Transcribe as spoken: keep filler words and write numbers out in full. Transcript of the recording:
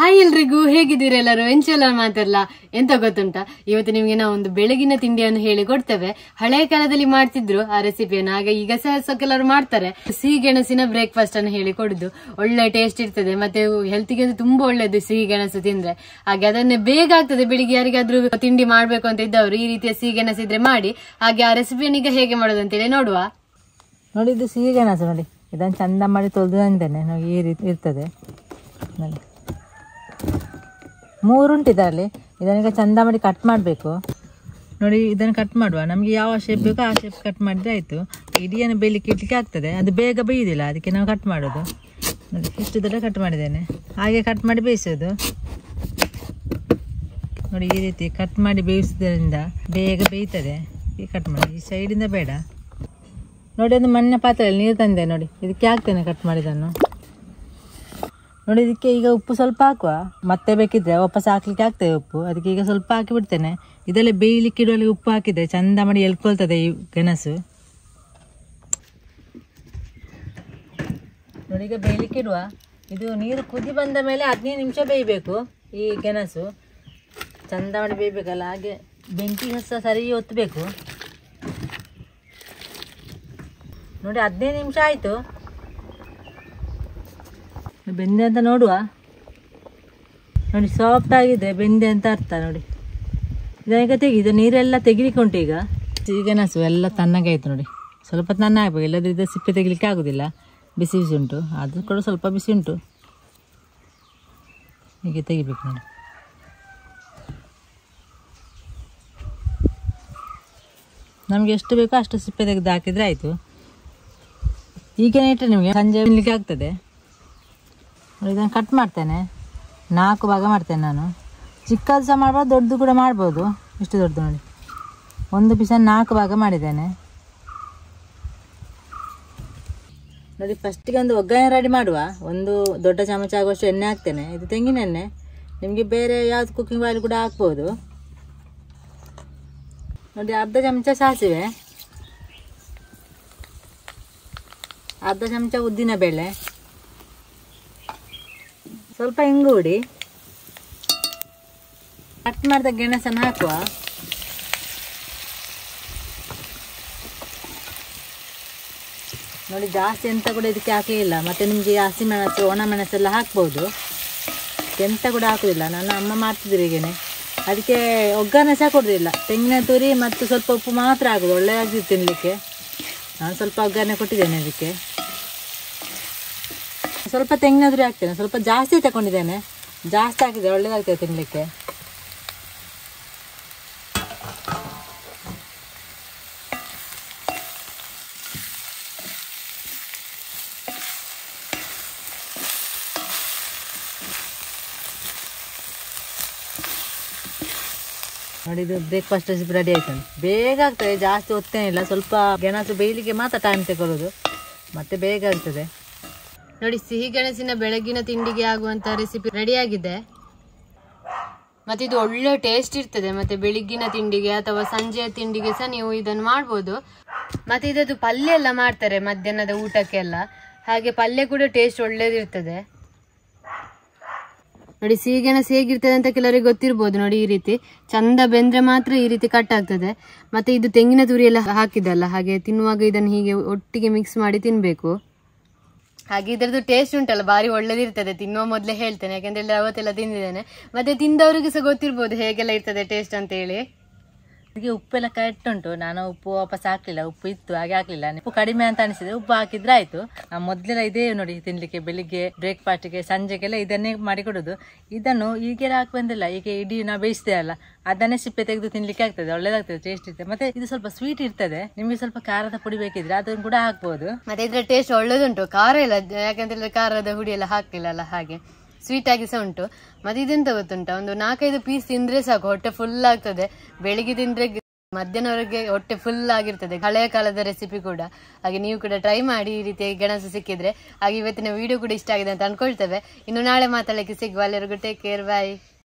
Hi ಎಲ್ರಿಗೂ, ಹೇಗಿದ್ದೀರಾ ಎಲ್ಲರೂ? ಎಂಚೆಲ್ಲ ಮಾತಾಡಲ್ಲ ಎಂತ ಗೊತ್ತುಂಟಾ, ಇವತ್ತು ನಿಮ್ಗೆ ನಾವು ಒಂದು ಬೆಳಗಿನ ತಿಂಡಿಯನ್ನು ಹೇಳಿ ಕೊಡ್ತೇವೆ. ಹಳೆಯ ಕಾಲದಲ್ಲಿ ಮಾಡ್ತಿದ್ರು ಆ ರೆಸಿಪಿಯನ್ನು, ಹಾಗೆ ಈಗ ಸಹ ಕೆಲವರು ಮಾಡ್ತಾರೆ. ಸಿಹಿ ಗೆಣಸಿನ ಬ್ರೇಕ್ಫಾಸ್ಟ್ ಅನ್ನು ಹೇಳಿ ಕೊಡುದು. ಒಳ್ಳೆ ಟೇಸ್ಟ್ ಇರ್ತದೆ, ಮತ್ತೆ ಹೆಲ್ತ್ಗೆ ತುಂಬಾ ಒಳ್ಳೇದು ಸಿಹಿ ಗೆಣಸು ತಿಂದ್ರೆ. ಹಾಗೆ ಅದನ್ನೇ ಬೇಗ ಆಗ್ತದೆ. ಬೆಳಿಗ್ಗೆ ಯಾರಿಗಾದ್ರೂ ತಿಂಡಿ ಮಾಡ್ಬೇಕು ಅಂತ ಇದ್ದವರು ಈ ರೀತಿಯ ಸಿಹಿ ಗೆಣಸು ಇದ್ರೆ ಮಾಡಿ. ಹಾಗೆ ಆ ರೆಸಿಪಿಯನ್ನು ಈಗ ಹೇಗೆ ಮಾಡೋದು ಅಂತೇಳಿ ನೋಡುವ. ನೋಡಿ, ಇದು ಸಿಹಿ ಗೆಣಸು ನೋಡಿ. ಇದನ್ನು ಚಂದ ಮಾಡಿ ತೊಳೆದು ತಂದೇನೆ. ನೋಡಿ ಈ ರೀತಿ ಇರ್ತದೆ ನೋಡಿ, ಮೂರುಂಟು ಇದರಲ್ಲಿ. ಇದನ್ನೀಗ ಚಂದ ಮಾಡಿ ಕಟ್ ಮಾಡಬೇಕು. ನೋಡಿ, ಇದನ್ನು ಕಟ್ ಮಾಡುವ. ನಮಗೆ ಯಾವ ಶೇಪ್ ಬೇಕೋ ಆ ಶೇಪ್ ಕಟ್ ಮಾಡಿದ್ರೆ ಆಯಿತು. ಇಡಿಯನ್ನು ಬೇಯಲಿಕ್ಕೆ ಇಡ್ಲಿಕ್ಕೆ ಆಗ್ತದೆ, ಅದು ಬೇಗ ಬೇಯುವುದಿಲ್ಲ, ಅದಕ್ಕೆ ನಾವು ಕಟ್ ಮಾಡೋದು. ನೋಡಿ, ಇಷ್ಟು ದೊಡ್ಡ ಕಟ್ ಮಾಡಿದ್ದೇನೆ. ಹಾಗೆ ಕಟ್ ಮಾಡಿ ಬೇಯಿಸೋದು. ನೋಡಿ, ಈ ರೀತಿ ಕಟ್ ಮಾಡಿ ಬೇಯಿಸೋದ್ರಿಂದ ಬೇಗ ಬೇಯ್ತದೆ. ಈ ಕಟ್ ಮಾಡಿ ಈ ಸೈಡಿಂದ ಬೇಡ. ನೋಡಿ, ಒಂದು ಮಣ್ಣಿನ ಪಾತ್ರೆಯಲ್ಲಿ ನೀರು ತಂದೆ. ನೋಡಿ, ಇದಕ್ಕೆ ಹಾಕ್ತೇನೆ ಕಟ್ ಮಾಡಿದನ್ನು. ನೋಡಿ, ಇದಕ್ಕೆ ಈಗ ಉಪ್ಪು ಸ್ವಲ್ಪ ಹಾಕುವ. ಮತ್ತೆ ಬೇಕಿದ್ರೆ ವಾಪಸ್ ಹಾಕ್ಲಿಕ್ಕೆ ಆಗ್ತದೆ ಉಪ್ಪು, ಅದಕ್ಕೆ ಈಗ ಸ್ವಲ್ಪ ಹಾಕಿ ಬಿಡ್ತೇನೆ. ಇದೆಲ್ಲ ಬೇಯಲಿಕ್ಕೆ ಇಡುವಲ್ಲಿ ಉಪ್ಪು ಹಾಕಿದ್ರೆ ಚಂದ ಮಾಡಿ ಎಳ್ಕೊಳ್ತದೆ ಈ ಗೆಣಸು. ನೋಡಿ, ಈಗ ಬೇಯಲಿಕ್ಕೆ ಇಡುವ. ಇದು ನೀರು ಕುದಿ ಬಂದ ಮೇಲೆ ಹದಿನೈದು ನಿಮಿಷ ಬೇಯಬೇಕು ಈ ಗೆಣಸು. ಚಂದ ಮಾಡಿ ಬೇಯಬೇಕಲ್ಲ, ಹಾಗೆ ಬೆಂಕಿ ಸಹ ಸರಿ ಒತ್ತಬೇಕು. ನೋಡಿ, ಹದಿನೈದು ನಿಮಿಷ ಆಯಿತು. ಬೆಂದೆ ಅಂತ ನೋಡುವ. ನೋಡಿ, ಸಾಫ್ಟ್ ಆಗಿದೆ, ಬೆಂದೆ ಅಂತ ಅರ್ಥ. ನೋಡಿ, ಇದೀಗ ತೆಗಿ. ಇದು ನೀರೆಲ್ಲ ತೆಗಿಲಿಕ್ಕೆ ಉಂಟು ಈಗ. ಸಿಹಿಗೆಣಸು ಎಲ್ಲ ತಣ್ಣಗೆ ಆಯಿತು. ನೋಡಿ, ಸ್ವಲ್ಪ ತಣ್ಣ ಆಗಬೇಕು, ಇಲ್ಲದ್ರೆ ಇದು ಸಿಪ್ಪೆ ತೆಗಿಲಿಕ್ಕೆ ಆಗೋದಿಲ್ಲ. ಬಿಸಿ ಬಿಸಿ ಉಂಟು, ಅದು ಕೂಡ ಸ್ವಲ್ಪ ಬಿಸಿ ಉಂಟು. ಹೀಗೆ ತೆಗಿಬೇಕು. ನೋಡಿ, ನಮಗೆ ಎಷ್ಟು ಬೇಕೋ ಅಷ್ಟು ಸಿಪ್ಪೆ ತೆಗೆದು ಹಾಕಿದರೆ ಆಯಿತು. ಈಗೇನೆ ಇಟ್ಟರೆ ನಿಮಗೆ ಸಂಜೆ ತಿನ್ನಲಿಕ್ಕೆ ಆಗ್ತದೆ. ನೋಡಿ, ಇದನ್ನು ಕಟ್ ಮಾಡ್ತೇನೆ. ನಾಲ್ಕು ಭಾಗ ಮಾಡ್ತೇನೆ ನಾನು. ಚಿಕ್ಕದು ಸಹ ಮಾಡ್ಬೋದು, ದೊಡ್ಡದು ಕೂಡ ಮಾಡ್ಬೋದು. ಇಷ್ಟು ದೊಡ್ಡದು ನೋಡಿ, ಒಂದು ಪೀಸನ್ನು ನಾಲ್ಕು ಭಾಗ ಮಾಡಿದ್ದೇನೆ. ನೋಡಿ, ಫಸ್ಟಿಗೆ ಒಂದು ಒಗ್ಗರಣೆ ರೆಡಿ ಮಾಡುವ. ಒಂದು ದೊಡ್ಡ ಚಮಚ ಆಗುವಷ್ಟು ಎಣ್ಣೆ ಹಾಕ್ತೇನೆ. ಇದು ತೆಂಗಿನ ಎಣ್ಣೆ. ನಿಮಗೆ ಬೇರೆ ಯಾವ್ದು ಕುಕ್ಕಿಂಗ್ ಆಯಿಲ್ ಕೂಡ ಹಾಕ್ಬೋದು. ನೋಡಿ, ಅರ್ಧ ಚಮಚ ಸಾಸಿವೆ, ಅರ್ಧ ಚಮಚ ಉದ್ದಿನ ಬೇಳೆ, ಸ್ವಲ್ಪ ಇಂಗು ಹುಡಿ, ಕಟ್ ಮಾಡಿದ ಗೆಣಸನ್ನು ಹಾಕುವ. ನೋಡಿ, ಜಾಸ್ತಿ ಎಂತ ಕೂಡ ಇದಕ್ಕೆ ಹಾಕಲಿಲ್ಲ. ಮತ್ತು ನಿಮಗೆ ಹಸಿಮೆಣಸು ಒಣ ಮೆಣಸೆಲ್ಲ ಹಾಕ್ಬೋದು. ಎಂತ ಕೂಡ ಹಾಕೋದಿಲ್ಲ. ನನ್ನ ಅಮ್ಮ ಮಾಡ್ತಿದ್ರು ಹೀಗೇನೆ, ಅದಕ್ಕೆ ಒಗ್ಗರಣೆ ಸಹ ಕೊಡೋದಿಲ್ಲ. ತೆಂಗಿನ ತುರಿ ಮತ್ತು ಸ್ವಲ್ಪ ಉಪ್ಪು ಮಾತ್ರ ಆಗೋದು, ಒಳ್ಳೆಯದಾಗ್ತದೆ ತಿನ್ನಲಿಕ್ಕೆ. ನಾನು ಸ್ವಲ್ಪ ಒಗ್ಗರಣೆ ಕೊಟ್ಟಿದ್ದೇನೆ ಅದಕ್ಕೆ. ಸ್ವಲ್ಪ ತೆಂಗಿನ ತುರಿ ಹಾಕ್ತೇನೆ. ಸ್ವಲ್ಪ ಜಾಸ್ತಿ ತಗೊಂಡಿದ್ದೇನೆ, ಜಾಸ್ತಿ ಹಾಕಿದೆ ಒಳ್ಳೆಯದಾಗ್ತದೆ ತಿನ್ನಲಿಕ್ಕೆ. ನೋಡಿ, ಇದು ಬ್ರೇಕ್ಫಾಸ್ಟ್ ರೆಸಿಪಿ ರೆಡಿ ಆಯ್ತು. ಬೇಗ ಆಗ್ತದೆ, ಜಾಸ್ತಿ ಹೊತ್ತೇನಿಲ್ಲ. ಸ್ವಲ್ಪ ಗೆಣಸು ಬೇಯಲಿಕ್ಕೆ ಮಾತ್ರ ಟೈಮ್ ತಗೊಳ್ಳೋದು, ಮತ್ತೆ ಬೇಗ ಆಗ್ತದೆ. ನೋಡಿ, ಸಿಹಿ ಗೆಣಸಿನ ಬೆಳಗಿನ ತಿಂಡಿಗೆ ಆಗುವಂತ ರೆಸಿಪಿ ರೆಡಿ ಆಗಿದೆ. ಮತ್ತೆ ಇದು ಒಳ್ಳೆ ಟೇಸ್ಟ್ ಇರ್ತದೆ. ಮತ್ತೆ ಬೆಳಿಗ್ಗಿನ ತಿಂಡಿಗೆ ಅಥವಾ ಸಂಜೆಯ ತಿಂಡಿಗೆ ಸಹ ನೀವು ಇದನ್ನು ಮಾಡ್ಬೋದು. ಮತ್ತೆ ಇದದ್ದು ಪಲ್ಯ ಎಲ್ಲ ಮಾಡ್ತಾರೆ ಮಧ್ಯಾಹ್ನದ ಊಟಕ್ಕೆಲ್ಲ. ಹಾಗೆ ಪಲ್ಯ ಕೂಡ ಟೇಸ್ಟ್ ಒಳ್ಳೇದಿರ್ತದೆ. ನೋಡಿ, ಸಿಹಿಗೆಣಸು ಹೇಗಿರ್ತದೆ ಅಂತ ಕೆಲವರಿಗೆ ಗೊತ್ತಿರ್ಬೋದು. ನೋಡಿ, ಈ ರೀತಿ ಚಂದ ಬೆಂದ್ರೆ ಮಾತ್ರ ಈ ರೀತಿ ಕಟ್ ಆಗ್ತದೆ. ಮತ್ತೆ ಇದು ತೆಂಗಿನ ತುರಿ ಎಲ್ಲ ಹಾಕಿದಲ್ಲ, ಹಾಗೆ ತಿನ್ನುವಾಗ ಇದನ್ನು ಹೀಗೆ ಒಟ್ಟಿಗೆ ಮಿಕ್ಸ್ ಮಾಡಿ ತಿನ್ಬೇಕು. ಹಾಗೆ ಇದರದ್ದು ಟೇಸ್ಟ್ ಉಂಟಲ್ಲ, ಭಾರಿ ಒಳ್ಳೇದಿರ್ತದೆ. ತಿನ್ನುವ ಮೊದಲೇ ಹೇಳ್ತೇನೆ, ಯಾಕಂದ್ರೆ ಅವತ್ತೆಲ್ಲ ತಿಂದಿದ್ದೇನೆ. ಮತ್ತೆ ತಿಂದವರಿಗೆ ಸಹ ಗೊತ್ತಿರ್ಬೋದು ಹೇಗೆಲ್ಲ ಇರ್ತದೆ ಟೇಸ್ಟ್ ಅಂತ ಹೇಳಿ. ಇದಕ್ಕೆ ಉಪ್ಪೆಲ್ಲ ಕರೆಕ್ಟ್ ಉಂಟು. ನಾನು ಉಪ್ಪು ವಾಪಸ್ ಹಾಕ್ಲಿಲ್ಲ, ಉಪ್ಪು ಇತ್ತು ಹಾಗೆ ಹಾಕ್ಲಿಲ್ಲ. ಉಪ್ಪು ಕಡಿಮೆ ಅಂತ ಅನಿಸಿದೆ, ಉಪ್ಪು ಹಾಕಿದ್ರೆ ಆಯ್ತು. ನಾವು ಮೊದಲೆಲ್ಲ ಇದೇ ನೋಡಿ ತಿನ್ಲಿಕ್ಕೆ, ಬೆಳಿಗ್ಗೆ ಬ್ರೇಕ್ಫಾಸ್ಟ್ಗೆ ಸಂಜೆಗೆಲ್ಲ ಇದನ್ನೇ ಮಾಡಿ ಕೊಡೋದು. ಇದನ್ನು ಈಗೆಲ್ಲ ಹಾಕಿ ಬಂದಿಲ್ಲ, ಈಗ ಇಡೀ ನಾವು ಬೇಯಿಸ್ತೇವೆ ಅಲ್ಲ, ಅದನ್ನೇ ಸಿಪ್ಪೆ ತೆಗೆದು ತಿನ್ಲಿಕ್ಕೆ ಆಗ್ತದೆ, ಒಳ್ಳೇದಾಗ್ತದೆ, ಟೇಸ್ಟ್ ಇರ್ತದೆ. ಮತ್ತೆ ಇದು ಸ್ವಲ್ಪ ಸ್ವೀಟ್ ಇರ್ತದೆ. ನಿಮ್ಗೆ ಸ್ವಲ್ಪ ಖಾರದ ಪುಡಿ ಬೇಕಿದ್ರೆ ಅದನ್ನು ಕೂಡ ಹಾಕ್ಬೋದು. ಮತ್ತೆ ಇದ್ರ ಟೇಸ್ಟ್ ಒಳ್ಳೇದುಂಟು, ಖಾರ ಇಲ್ಲ, ಯಾಕಂದ್ರೆ ಖಾರದ ಹುಡಿ ಎಲ್ಲ ಹಾಕ್ಲಿಲ್ಲ ಅಲ್ಲ, ಹಾಗೆ ಸ್ವೀಟ್ ಆಗಿ ಸಹ ಉಂಟು. ಮತ್ತೆ ಇದೆಂತ ಗೊತ್ತುಂಟ, ಒಂದು ನಾಲ್ಕೈದು ಪೀಸ್ ತಿಂದ್ರೆ ಸಾಕು, ಹೊಟ್ಟೆ ಫುಲ್ ಆಗ್ತದೆ. ಬೆಳಿಗ್ಗೆ ತಿಂದ್ರೆ ಮಧ್ಯಾಹ್ನವರೆಗೆ ಹೊಟ್ಟೆ ಫುಲ್ ಆಗಿರ್ತದೆ. ಹಳೆಯ ಕಾಲದ ರೆಸಿಪಿ ಕೂಡ. ಹಾಗೆ ನೀವು ಕೂಡ ಟ್ರೈ ಮಾಡಿ ಈ ರೀತಿ ಗೆಣಸು ಸಿಕ್ಕಿದ್ರೆ. ಹಾಗೆ ಇವತ್ತಿನ ವಿಡಿಯೋ ಕೂಡ ಇಷ್ಟ ಆಗಿದೆ ಅಂತ ಅನ್ಕೊಳ್ತೇವೆ. ಇನ್ನು ನಾಳೆ ಮಾತಾಡಲಿಕ್ಕೆ ಸಿಗುವ. ಎಲ್ಲರಿಗೂ ಟೇಕ್ ಕೇರ್, ಬಾಯ್.